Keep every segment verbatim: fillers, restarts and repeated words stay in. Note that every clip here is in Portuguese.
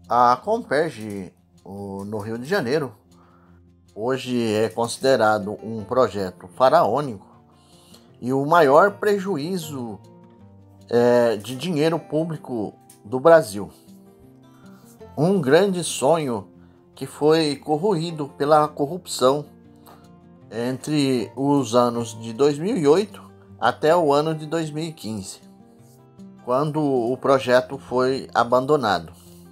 A Comperj, o- no Rio de Janeiro, hoje é considerado um projeto faraônico e o maior prejuízo é, de dinheiro público do Brasil. Um grande sonho que foi corroído pela corrupção entre os anos de dois mil e oito até o ano de dois mil e quinze, quando o projeto foi abandonado.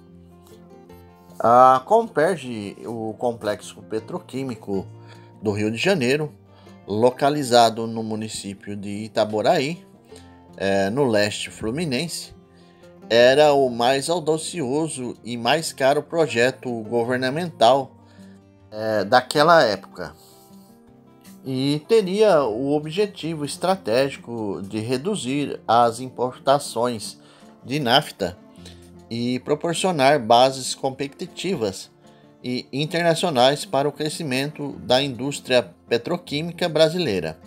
A Comperj, o complexo petroquímico do Rio de Janeiro, localizado no município de Itaboraí, é, no leste fluminense, era o mais audacioso e mais caro projeto governamental é, daquela época e teria o objetivo estratégico de reduzir as importações de nafta e proporcionar bases competitivas e internacionais para o crescimento da indústria petroquímica brasileira.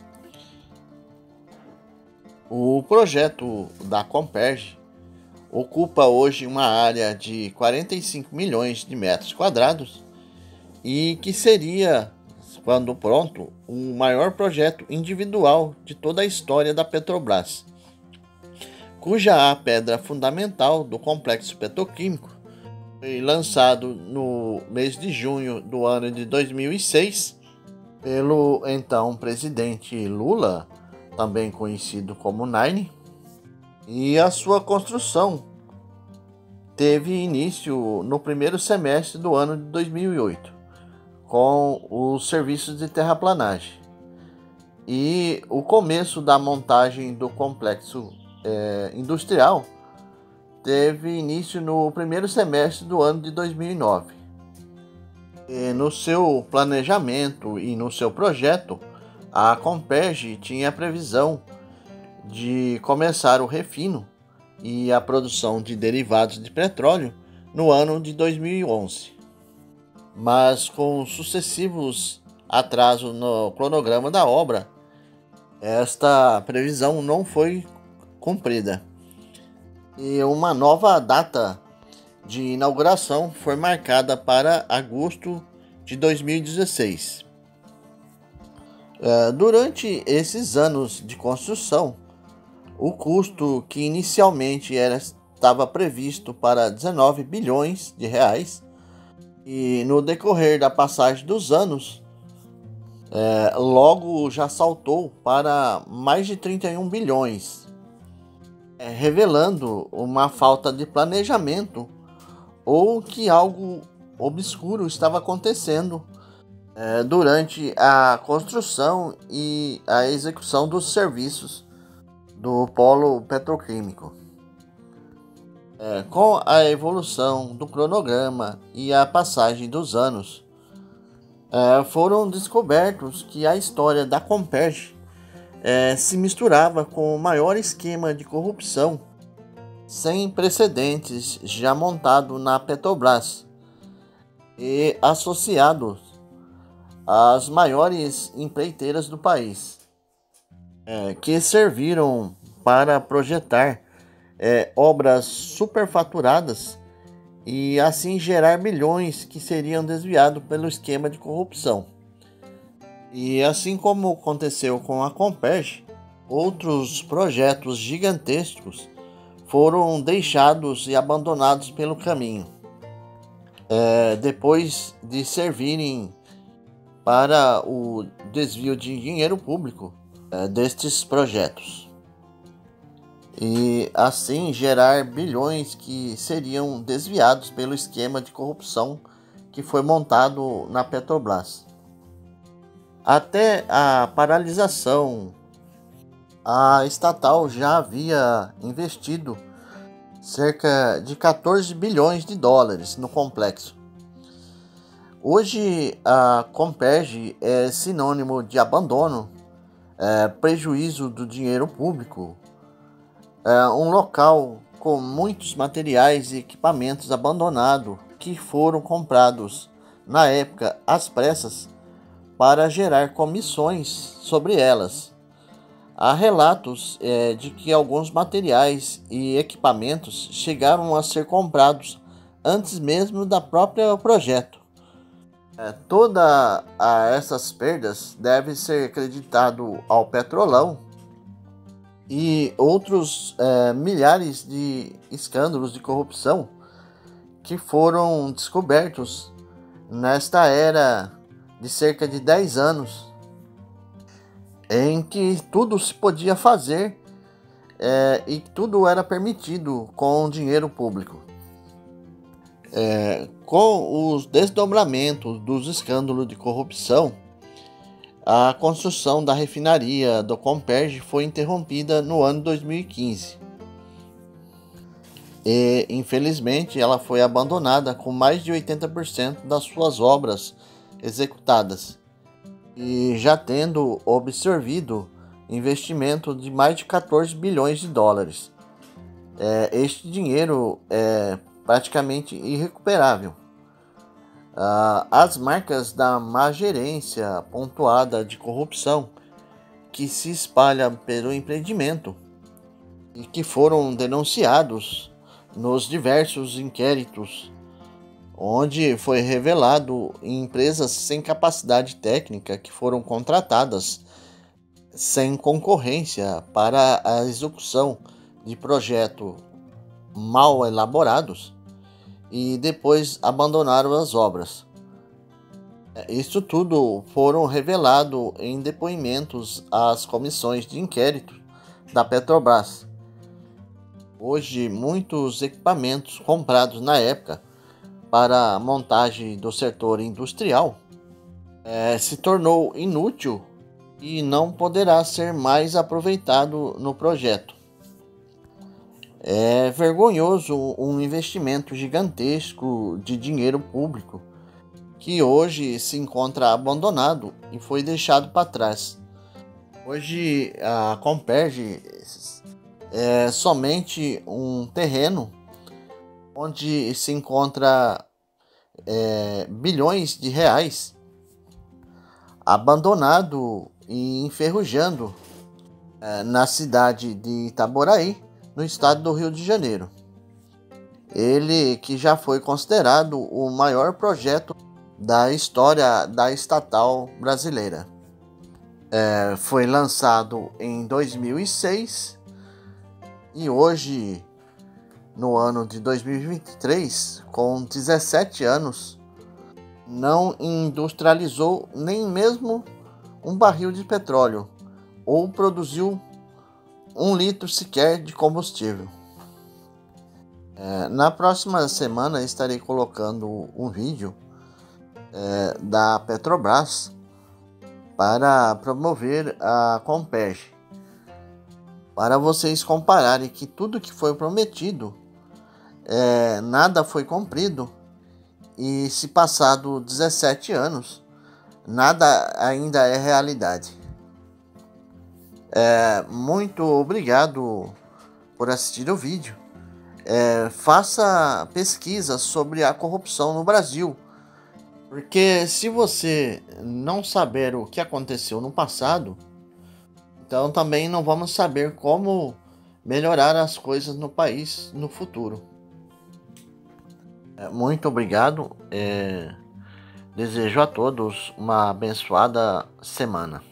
O projeto da Comperj ocupa hoje uma área de quarenta e cinco milhões de metros quadrados e que seria, quando pronto, o maior projeto individual de toda a história da Petrobras, cuja pedra fundamental do complexo petroquímico foi lançado no mês de junho do ano de dois mil e seis pelo então presidente Lula, também conhecido como Nine, e a sua construção teve início no primeiro semestre do ano de dois mil e oito, com os serviços de terraplanagem, e o começo da montagem do complexo é, industrial teve início no primeiro semestre do ano de dois mil e nove. E no seu planejamento e no seu projeto, a Comperj tinha a previsão de começar o refino e a produção de derivados de petróleo no ano de dois mil e onze. Mas com sucessivos atrasos no cronograma da obra, esta previsão não foi cumprida. E uma nova data de inauguração foi marcada para agosto de dois mil e dezesseis. Durante esses anos de construção, o custo, que inicialmente era, estava previsto para dezenove bilhões de reais, e no decorrer da passagem dos anos, é, logo já saltou para mais de trinta e um bilhões, é, revelando uma falta de planejamento ou que algo obscuro estava acontecendo é, durante a construção e a execução dos serviços do polo petroquímico. É, com a evolução do cronograma e a passagem dos anos, é, foram descobertos que a história da Comperj é, se misturava com o maior esquema de corrupção sem precedentes já montado na Petrobras e associado às maiores empreiteiras do país, é, que serviram para projetar é, obras superfaturadas e assim gerar milhões que seriam desviados pelo esquema de corrupção. E assim como aconteceu com a Comperj, outros projetos gigantescos foram deixados e abandonados pelo caminho, é, depois de servirem para o desvio de dinheiro público é, destes projetos, e assim gerar bilhões que seriam desviados pelo esquema de corrupção que foi montado na Petrobras. Até a paralisação, a estatal já havia investido cerca de quatorze bilhões de dólares no complexo. Hoje a Comperj é sinônimo de abandono, é, prejuízo do dinheiro público, é um local com muitos materiais e equipamentos abandonados que foram comprados na época às pressas para gerar comissões sobre elas. Há relatos é, de que alguns materiais e equipamentos chegaram a ser comprados antes mesmo da própria projeto. É, toda a essas perdas deve ser creditado ao Petrolão e outros é, milhares de escândalos de corrupção que foram descobertos nesta era de cerca de dez anos, em que tudo se podia fazer é, e tudo era permitido com dinheiro público. É, com os desdobramentos dos escândalos de corrupção, a construção da refinaria do Comperj foi interrompida no ano dois mil e quinze. E, infelizmente, ela foi abandonada com mais de oitenta por cento das suas obras executadas e já tendo absorvido investimento de mais de quatorze bilhões de dólares. É, este dinheiro é praticamente irrecuperável. Ah, as marcas da má gerência pontuada de corrupção que se espalha pelo empreendimento e que foram denunciados nos diversos inquéritos, onde foi revelado empresas sem capacidade técnica que foram contratadas sem concorrência para a execução de projetos mal elaborados e depois abandonaram as obras. Isso tudo foram revelado em depoimentos às comissões de inquérito da Petrobras. Hoje, muitos equipamentos comprados na época para a montagem do setor industrial é, se tornou inútil e não poderá ser mais aproveitado no projeto. É vergonhoso um investimento gigantesco de dinheiro público que hoje se encontra abandonado e foi deixado para trás. Hoje a Comperj é somente um terreno onde se encontra é, bilhões de reais abandonado e enferrujando é, na cidade de Itaboraí, no estado do Rio de Janeiro. Ele que já foi considerado o maior projeto da história da estatal brasileira. É, foi lançado em dois mil e seis e hoje, no ano de dois mil e vinte e três, com dezessete anos, não industrializou nem mesmo um barril de petróleo ou produziu um litro sequer de combustível. É, na próxima semana estarei colocando um vídeo é, da Petrobras para promover a Comperj, para vocês compararem que tudo que foi prometido é, nada foi cumprido e se passado dezessete anos nada ainda é realidade. É, muito obrigado por assistir o vídeo. É, faça pesquisa sobre a corrupção no Brasil, porque se você não saber o que aconteceu no passado, então também não vamos saber como melhorar as coisas no país no futuro. É, muito obrigado. É, desejo a todos uma abençoada semana.